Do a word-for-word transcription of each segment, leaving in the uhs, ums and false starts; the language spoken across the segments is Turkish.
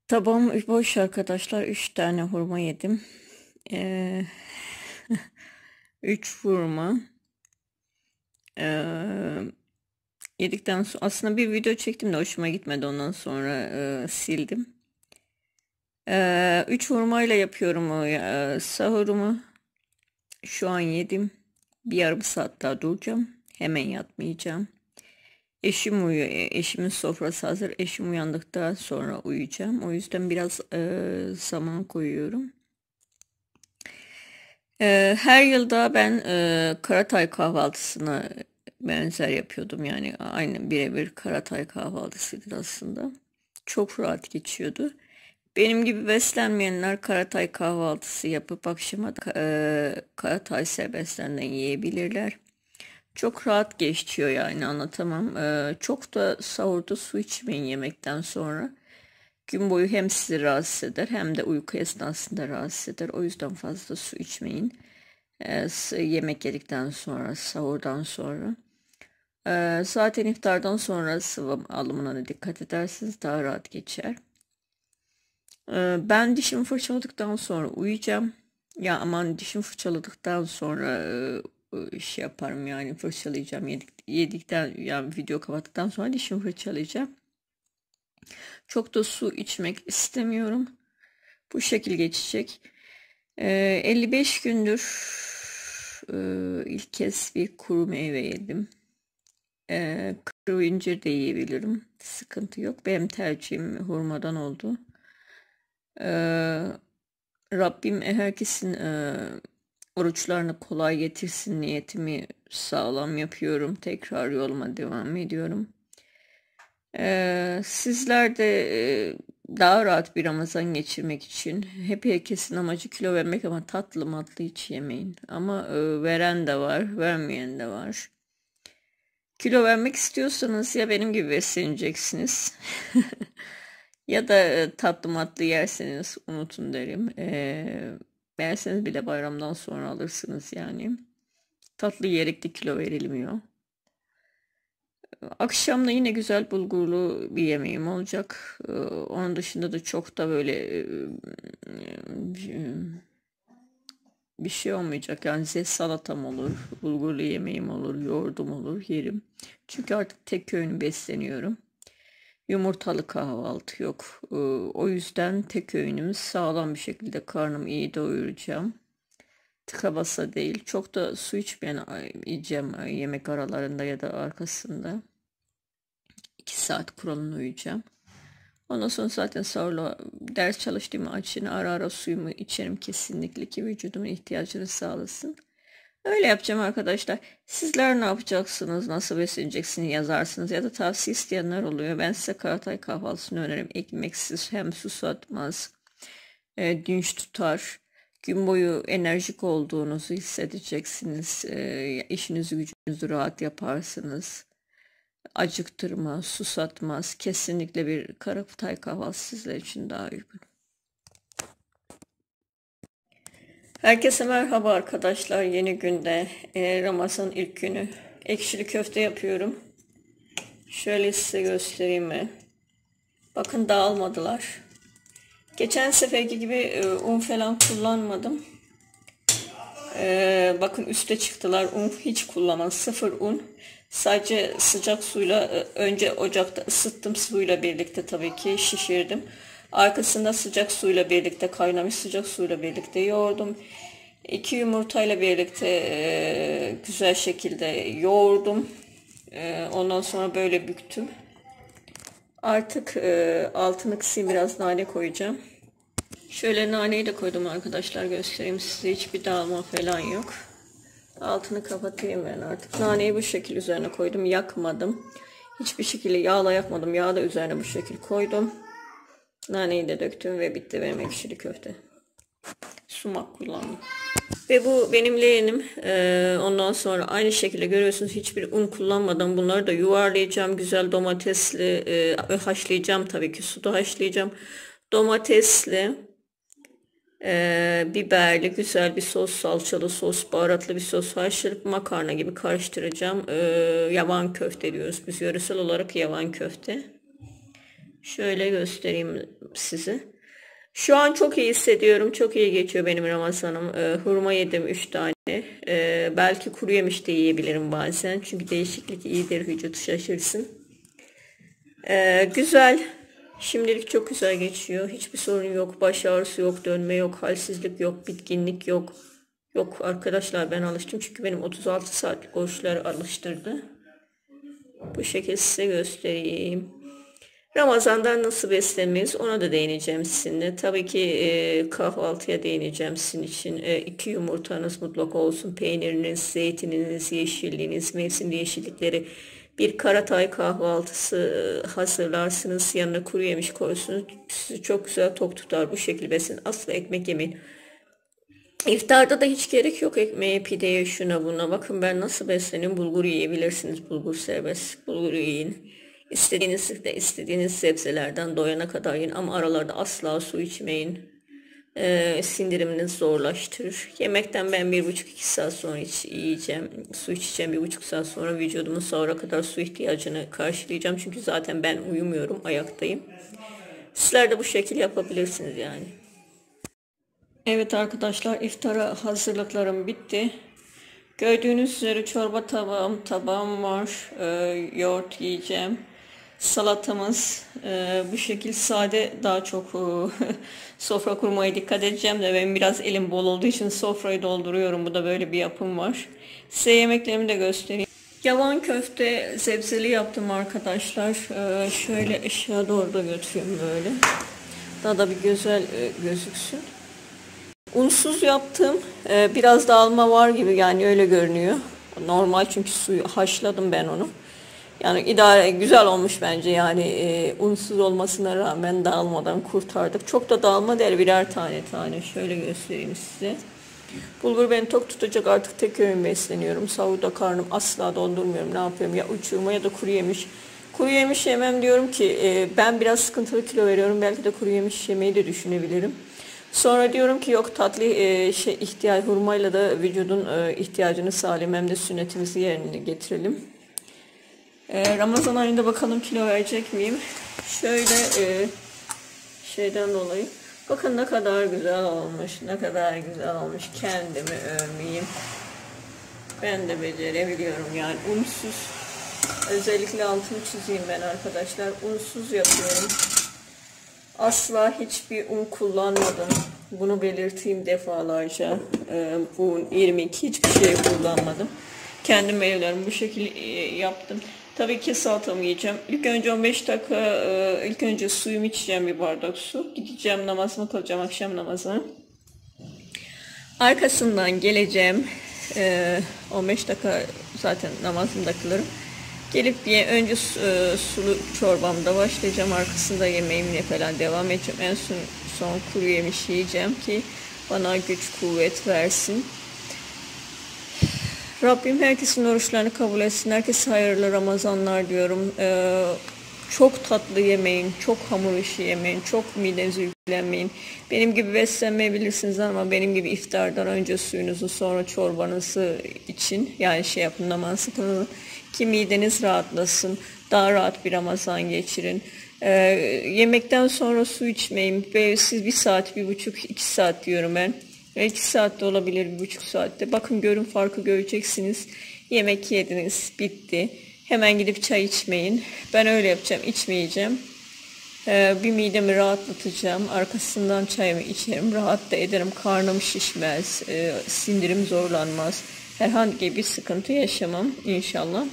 Tabağım boş arkadaşlar. Üç tane hurma yedim. Ee, üç hurma. Ee, yedikten sonra aslında bir video çektim de hoşuma gitmedi. Ondan sonra e, sildim. Ee, üç hurmayla yapıyorum o e, sahurumu. Şu an yedim. Bir yarım saat daha duracağım. Hemen yatmayacağım. Eşim uyuyor. E, Eşimin sofrası hazır. Eşim uyandıktan sonra uyuyacağım. O yüzden biraz e, zaman koyuyorum. Ee, her yılda ben e, Karatay kahvaltısına benzer yapıyordum. Yani aynı birebir Karatay kahvaltısıydı aslında. Çok rahat geçiyordu. Benim gibi beslenmeyenler Karatay kahvaltısı yapıp akşama da e, Karatay serbestlerinden yiyebilirler. Çok rahat geçiyor yani anlatamam. Ee, çok da sahurda su içmeyin yemekten sonra. Gün boyu hem sizi rahatsız eder hem de uyku esnasında rahatsız eder. O yüzden fazla su içmeyin. Ee, yemek yedikten sonra, sahurdan sonra. Ee, zaten iftardan sonra sıvı alımına da dikkat ederseniz daha rahat geçer. Ee, ben dişimi fırçaladıktan sonra uyuyacağım. Ya aman dişimi fırçaladıktan sonra e, şey yaparım yani fırçalayacağım. Yedik, yedikten yani video kapattıktan sonra dişimi fırçalayacağım. Çok da su içmek istemiyorum. Bu şekil geçecek. Ee, elli beş gündür e, ilk kez bir kuru meyve yedim. Ee, kuru incir de yiyebilirim. Sıkıntı yok. Benim tercihim hurmadan oldu. Ee, Rabbim herkesin e, oruçlarını kolay getirsin niyetimi sağlam yapıyorum. Tekrar yoluma devam ediyorum. Ee, sizler de e, daha rahat bir Ramazan geçirmek için hep herkesin amacı kilo vermek ama tatlı matlı hiç yemeyin. Ama e, veren de var, vermeyen de var. Kilo vermek istiyorsanız ya benim gibi besleneceksiniz ya da e, tatlı matlı yerseniz unutun derim. E, yerseniz bile bayramdan sonra alırsınız yani. Tatlı yiyerek de kilo verilmiyor. Akşam da yine güzel bulgurlu bir yemeğim olacak. Ee, Onun dışında da çok da böyle e, bir şey olmayacak. Yani size salatam olur, bulgurlu yemeğim olur, yoğurdum olur, yerim. Çünkü artık tek öğün besleniyorum. Yumurtalı kahvaltı yok. Ee, O yüzden tek öğünümüz sağlam bir şekilde karnımı iyi doyuracağım. Tıka basa değil. Çok da su içmeyen yiyeceğim yemek aralarında ya da arkasında. iki saat kuralına uyuyacağım. Ondan sonra zaten sahurla ders çalıştığım için ara ara suyumu içerim kesinlikle ki vücudumun ihtiyacını sağlasın. Öyle yapacağım arkadaşlar. Sizler ne yapacaksınız? Nasıl besleneceksiniz yazarsınız ya da tavsiye isteyenler oluyor. Ben size Karatay kahvaltısını öneririm. Ekmeksiz hem susatmaz, e, dinç tutar. Gün boyu enerjik olduğunuzu hissedeceksiniz. E, işinizi gücünüzü rahat yaparsınız. Acıktırmaz, susatmaz. Kesinlikle bir Karatay kahvaltısı sizler için daha uygun. Herkese merhaba arkadaşlar. Yeni günde e, Ramazan ilk günü ekşili köfte yapıyorum. Şöyle size göstereyim mi? Bakın dağılmadılar. Geçen seferki gibi e, un falan kullanmadım. E, bakın üste çıktılar. Un hiç kullanmadım. Sıfır un. Sadece sıcak suyla e, önce ocakta ısıttım suyla birlikte tabii ki şişirdim. Arkasında sıcak suyla birlikte kaynamış sıcak suyla birlikte yoğurdum. İki yumurtayla birlikte e, güzel şekilde yoğurdum. E, ondan sonra böyle büktüm. Artık e, altını kısayım biraz nane koyacağım. Şöyle naneyi de koydum arkadaşlar göstereyim size hiçbir dağılma falan yok. Altını kapatayım ben artık. Naneyi bu şekilde üzerine koydum. Yakmadım. Hiçbir şekilde yağla yakmadım. Yağı da üzerine bu şekilde koydum. Naneyi de döktüm ve bitti benim ekşili köfte. Sumak kullandım. Ve bu benim leğenim. Ee, ondan sonra aynı şekilde görüyorsunuz hiçbir un kullanmadan bunları da yuvarlayacağım. Güzel domatesli e, haşlayacağım tabii ki suda haşlayacağım. Domatesli, e, biberli güzel bir sos, salçalı sos, baharatlı bir sos haşlayıp makarna gibi karıştıracağım. E, yavan köfte diyoruz biz yöresel olarak yavan köfte. Şöyle göstereyim. size. Şu an çok iyi hissediyorum. Çok iyi geçiyor benim Ramazanım. Ee, hurma yedim üç tane. Ee, belki kuru yemiş de yiyebilirim bazen. Çünkü değişiklik iyidir, vücut şaşırsın. Ee, güzel. Şimdilik çok güzel geçiyor. Hiçbir sorun yok. Baş ağrısı yok, dönme yok, halsizlik yok, bitkinlik yok. Yok arkadaşlar, ben alıştım. Çünkü benim otuz altı saatlik oruçlar alıştırdı. Bu şekilde size göstereyim. Ramazan'dan nasıl beslenmeyiz ona da değineceğim sizinle. Tabii ki e, kahvaltıya değineceğim sizin için. E, iki yumurtanız mutlaka olsun. Peyniriniz, zeytininiz, yeşilliğiniz, mevsim yeşillikleri. Bir karatay kahvaltısı e, hazırlarsınız. Yanına kuru yemiş koysunuz. Sizi çok güzel tok tutar. Bu şekilde beslenin. Asla ekmek yemeyin. İftarda da hiç gerek yok ekmeğe, pideye, şuna buna. Bakın ben nasıl besleniyorum. Bulgur yiyebilirsiniz. Bulgur serbest. Bulgur yiyin. İstediğiniz de istediğiniz sebzelerden doyana kadar yiyin. Ama aralarda asla su içmeyin. Ee, sindiriminiz zorlaştırır. Yemekten ben bir buçuk iki saat sonra iç, yiyeceğim. Su içeceğim. Bir buçuk saat sonra vücudumun sahura kadar su ihtiyacını karşılayacağım. Çünkü zaten ben uyumuyorum. Ayaktayım. Sizler de bu şekilde yapabilirsiniz yani. Evet arkadaşlar, iftara hazırlıklarım bitti. Gördüğünüz üzere çorba tabağım, tabağım var. Ee, yoğurt yiyeceğim. Salatamız e, bu şekilde sade, daha çok e, sofra kurmaya dikkat edeceğim de benim biraz elim bol olduğu için sofrayı dolduruyorum. Bu da böyle bir yapım var. Size yemeklerimi de göstereyim. Yavan köfte sebzeli yaptım arkadaşlar. Ee, şöyle aşağı doğru da götürüyorum böyle. Daha da bir güzel e, gözüksün. Unsuz yaptım. Ee, biraz dağılma var gibi, yani öyle görünüyor. Normal, çünkü suyu haşladım ben onu. Yani idare güzel olmuş bence, yani e, unsuz olmasına rağmen dağılmadan kurtardık. Çok da dağılma değil, birer tane tane. Şöyle göstereyim size. Bulgur beni tok tutacak, artık tek öğün besleniyorum. Sahurda karnım asla doldurmuyorum. Ne yapıyorum? Ya uçurma ya da kuru yemiş. Kuru yemiş yemem diyorum ki e, ben biraz sıkıntılı kilo veriyorum. Belki de kuru yemiş yemeyi de düşünebilirim. Sonra diyorum ki yok, tatlı e, şey ihtiyaç, hurmayla da vücudun e, ihtiyacını sağlayayım, hem de sünnetimizi yerine getirelim. E, Ramazan ayında bakalım kilo verecek miyim? Şöyle e, şeyden dolayı. Bakın ne kadar güzel olmuş, ne kadar güzel olmuş. Kendimi övmeyeyim. Ben de becerebiliyorum yani, unsuz. Özellikle altını çizeyim ben arkadaşlar. Unsuz yapıyorum. Asla hiçbir un kullanmadım. Bunu belirteyim defalarca. Ee, bu yirmi iki hiçbir şey kullanmadım. Kendim meyvelerimi bu şekilde yaptım. Tabii ki salatamı yiyeceğim. İlk önce on beş dakika e, ilk önce suyumu içeceğim, bir bardak su. Gideceğim, namazımı kılacağım, akşam namazı. Arkasından geleceğim. E, on beş dakika zaten namazımı da kılarım. Gelip diye önce e, sulu çorbamda başlayacağım. Arkasında yemeğimle falan devam edeceğim. En son, son kuru yemiş yiyeceğim ki bana güç kuvvet versin. Rabbim herkesin oruçlarını kabul etsin. Herkese hayırlı Ramazanlar diyorum. Ee, çok tatlı yemeyin. Çok hamur işi yemeyin. Çok midenizi yüklenmeyin. Benim gibi beslenmeyebilirsiniz ama benim gibi iftardan önce suyunuzu, sonra çorbanızı için, yani şey yapın, namazı kılın ki mideniz rahatlasın. Daha rahat bir Ramazan geçirin. Ee, yemekten sonra su içmeyin. Ve siz bir saat, bir buçuk, iki saat diyorum ben. iki saatte olabilir, bir buçuk saatte. Bakın, görün, farkı göreceksiniz. Yemek yediniz, bitti. Hemen gidip çay içmeyin. Ben öyle yapacağım, içmeyeceğim. Ee, bir midemi rahatlatacağım. Arkasından çayımı içerim, rahat da ederim. Karnım şişmez, e, sindirim zorlanmaz. Herhangi bir sıkıntı yaşamam inşallah.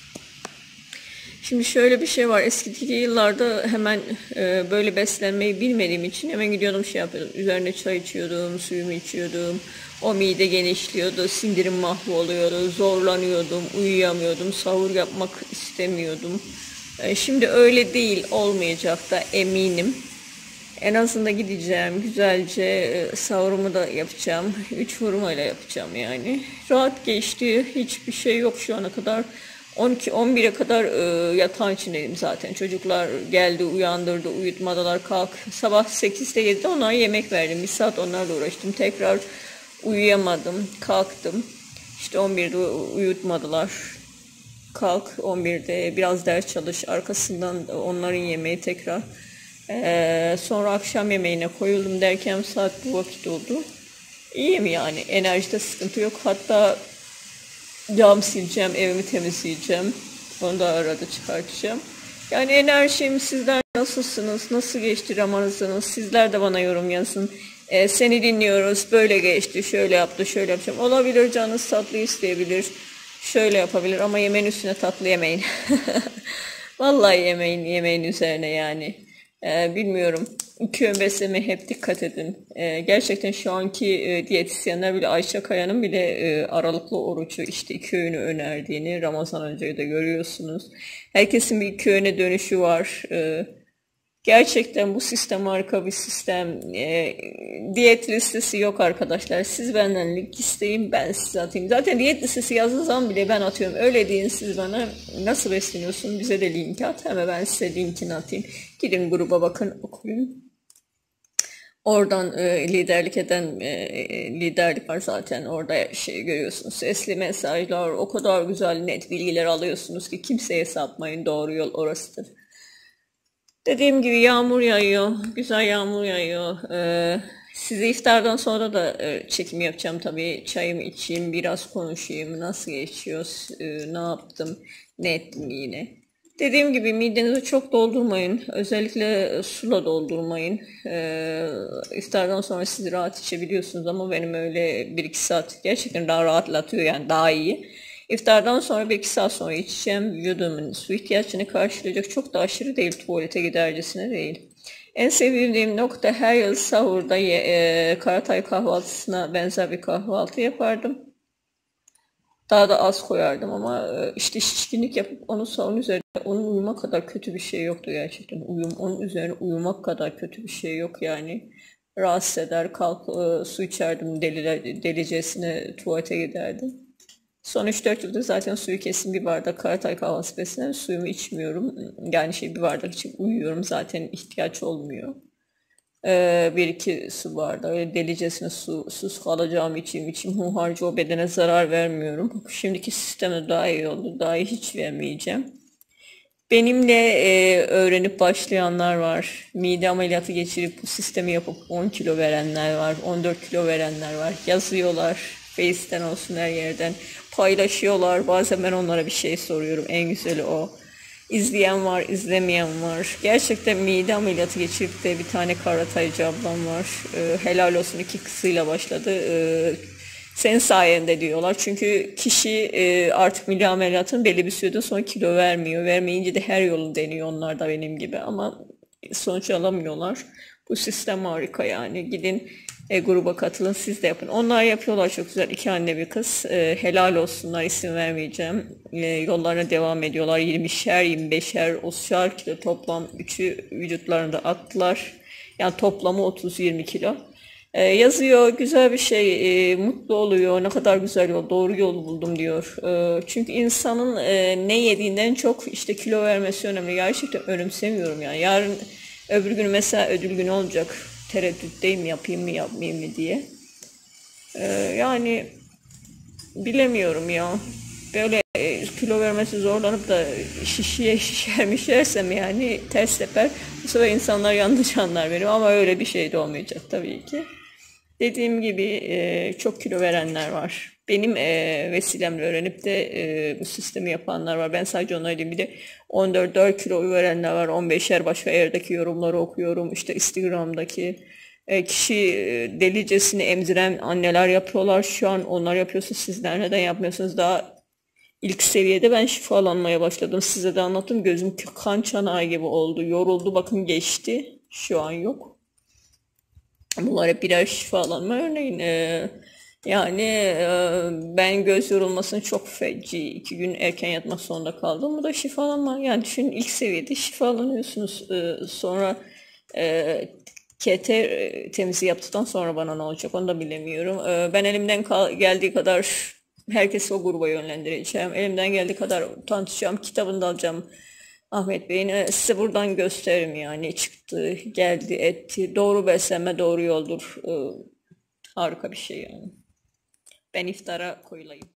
Şimdi şöyle bir şey var. Eski yıllarda hemen e, böyle beslenmeyi bilmediğim için hemen gidiyordum, şey yapıyordum. Üzerine çay içiyordum, suyumu içiyordum. O mide genişliyordu, sindirim mahvoluyordu, zorlanıyordum, uyuyamıyordum, sahur yapmak istemiyordum. E, şimdi öyle değil, olmayacak da eminim. En azından gideceğim, güzelce e, sahurumu da yapacağım. Üç hurmayla yapacağım yani. Rahat geçti, hiçbir şey yok şu ana kadar. on iki on bire kadar e, yatağın içindeydim zaten. Çocuklar geldi, uyandırdı, uyutmadılar, kalk. Sabah sekizde yedide onlara yemek verdim. Bir saat onlarla uğraştım. Tekrar uyuyamadım, kalktım. İşte on birde uyutmadılar. Kalk, on birde biraz ders çalış. Arkasından onların yemeği tekrar. Ee, sonra akşam yemeğine koyuldum derken saat bu vakit oldu. İyiyim yani, enerjide sıkıntı yok. Hatta cam sileceğim, evimi temizleyeceğim. Onu da arada çıkartacağım. Yani enerjim, sizler nasılsınız? Nasıl geçti Ramazanınız? Sizler de bana yorum yazın. Ee, seni dinliyoruz. Böyle geçti, şöyle yaptı, şöyle yapacağım. Olabilir, canınız tatlı isteyebilir. Şöyle yapabilir ama yemeğin üstüne tatlı yemeyin. Vallahi yemeğin, yemeğin üzerine yani. Ee, bilmiyorum. İki öğün beslemeye hep dikkat edin. Ee, gerçekten şu anki e, diyetisyenler bile, Ayşe Kaya'nın bile e, aralıklı orucu işte iki öğünü önerdiğini Ramazan önce de görüyorsunuz. Herkesin bir iki öğüne dönüşü var. Ee, Gerçekten bu sistem harika bir sistem. E, diyet listesi yok arkadaşlar. Siz benden link isteyin, ben size atayım. Zaten diyet listesi yazdığı zaman bile ben atıyorum. Öyle deyin, siz bana nasıl besleniyorsun, bize de link at. Hemen ben size linkini atayım. Gidin gruba bakın, okuyun. Oradan e, liderlik eden e, liderlik var zaten, orada şey görüyorsunuz, sesli mesajlar, o kadar güzel net bilgiler alıyorsunuz ki kimseye sapmayın, doğru yol orasıdır. Dediğim gibi yağmur yağıyor. Güzel yağmur yağıyor. Ee, size iftardan sonra da e, çekim yapacağım tabii. Çayımı içeyim, biraz konuşayım. Nasıl geçiyor, e, ne yaptım, ne ettim yine. Dediğim gibi midenizi çok doldurmayın. Özellikle suyla doldurmayın. Ee, iftardan sonra siz rahat içebiliyorsunuz ama benim öyle bir iki saat gerçekten daha rahatlatıyor, yani daha iyi. İftardan sonra bir iki saat sonra içeceğim. Vücudumun su ihtiyacını karşılayacak. Çok da aşırı değil, tuvalete gidercesine değil. En sevdiğim nokta, her yıl sahurda e, Karatay kahvaltısına benzer bir kahvaltı yapardım. Daha da az koyardım ama e, işte şişkinlik yapıp onu onun üzerine onun uyumak kadar kötü bir şey yoktu gerçekten. Uyum, onun üzerine uyumak kadar kötü bir şey yok yani. Rahatsız eder, kalk e, su içerdim, deli, delicesine tuvalete giderdim. Son üç dört yıldır zaten suyu kestim, bir bardak Karatay kahvaltısı beslenen suyumu içmiyorum. Yani şey, bir bardak içip uyuyorum, zaten ihtiyaç olmuyor. Ee, bir iki su bardağı öyle delicesine su, sus kalacağım içeyim içeyim hunharca o bedene zarar vermiyorum. Şimdiki sisteme daha iyi oldu, daha iyi hiç vermeyeceğim. Benimle e, öğrenip başlayanlar var. Mide ameliyatı geçirip bu sistemi yapıp on kilo verenler var. on dört kilo verenler var. Yazıyorlar. Face'ten olsun, her yerden paylaşıyorlar. Bazen ben onlara bir şey soruyorum. En güzeli o. İzleyen var, izlemeyen var. Gerçekten mide ameliyatı geçirip de bir tane Karataycı ablam var. E, helal olsun, iki kısıyla başladı. E, senin sayende diyorlar. Çünkü kişi e, artık mide ameliyatının belli bir süreden sonra kilo vermiyor. Vermeyince de her yolu deniyor, onlar da benim gibi, ama sonuç alamıyorlar. Bu sistem harika yani. Gidin e, gruba katılın, siz de yapın. Onlar yapıyorlar çok güzel. İki anne bir kız. E, helal olsunlar, isim vermeyeceğim. E, yollarına devam ediyorlar. yirmişer, yirmi beşer, otuzar kilo toplam üçü vücutlarında attılar. Yani toplamı otuz yirmi kilo. Ee, yazıyor, güzel bir şey, e, mutlu oluyor, ne kadar güzel yol, doğru yolu buldum diyor. E, çünkü insanın e, ne yediğinden çok işte kilo vermesi önemli. Gerçekten önemsemiyorum yani. Yarın öbür gün mesela ödül günü olacak. Tereddütteyim, yapayım mı yapmayayım mı diye. E, yani bilemiyorum ya. Böyle e, kilo vermesi zorlanıp da şişiye şişermişersem yani ters teper. Bu sefer insanlar yanlış anlar benim, ama öyle bir şey de olmayacak tabii ki. Dediğim gibi e, çok kilo verenler var. Benim e, vesilemle öğrenip de e, bu sistemi yapanlar var. Ben sadece onları değil, bir de on dört dört kilo verenler var. on beşer başka yerdeki yorumları okuyorum. İşte Instagram'daki e, kişi e, delicesini emziren anneler yapıyorlar. Şu an onlar yapıyorsa sizler neden yapmıyorsunuz? Daha ilk seviyede ben şifalanmaya başladım. Size de anlattım. Gözüm kan çanağı gibi oldu. Yoruldu, bakın geçti. Şu an yok. Bunlar hep birer şifalanma örneğin. Ee, yani e, ben göz yorulmasını çok feci, iki gün erken yatmak zorunda kaldım. Bu da şifalanma. Yani düşünün, ilk seviyede şifalanıyorsunuz. Ee, sonra e, K T temizliği yaptıktan sonra bana ne olacak onu da bilemiyorum. Ee, ben elimden geldiği kadar herkesi o gruba yönlendireceğim. Elimden geldiği kadar tanıtacağım, kitabını da alacağım. Ahmet Bey'in e, size buradan gösteririm yani, çıktı, geldi, etti. Doğru beslenme doğru yoldur. Ee, harika bir şey yani. Ben iftara koyulayım.